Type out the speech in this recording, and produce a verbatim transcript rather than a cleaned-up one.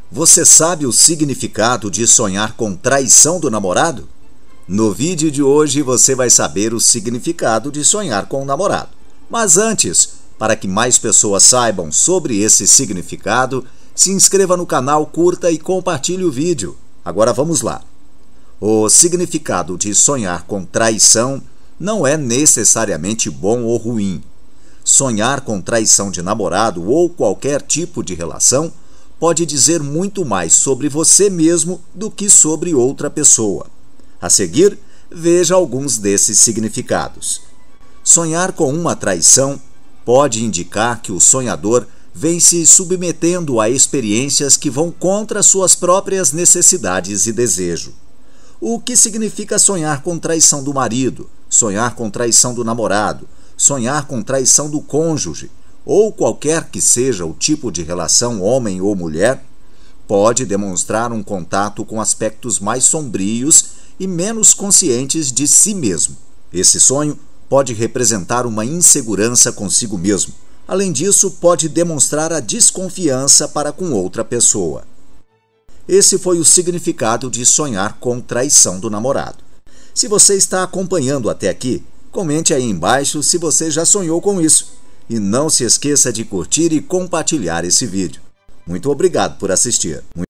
Você sabe o significado de sonhar com traição do namorado? No vídeo de hoje você vai saber o significado de sonhar com o namorado. Mas antes, para que mais pessoas saibam sobre esse significado, se inscreva no canal, curta e compartilhe o vídeo. Agora vamos lá. O significado de sonhar com traição não é necessariamente bom ou ruim. Sonhar com traição de namorado ou qualquer tipo de relação pode dizer muito mais sobre você mesmo do que sobre outra pessoa. A seguir, veja alguns desses significados. Sonhar com uma traição pode indicar que o sonhador vem se submetendo a experiências que vão contra suas próprias necessidades e desejo. O que significa sonhar com traição do marido, sonhar com traição do namorado, sonhar com traição do cônjuge, ou qualquer que seja o tipo de relação homem ou mulher, pode demonstrar um contato com aspectos mais sombrios e menos conscientes de si mesmo. Esse sonho pode representar uma insegurança consigo mesmo. Além disso, pode demonstrar a desconfiança para com outra pessoa. Esse foi o significado de sonhar com traição do namorado. Se você está acompanhando até aqui, comente aí embaixo se você já sonhou com isso. E não se esqueça de curtir e compartilhar esse vídeo. Muito obrigado por assistir.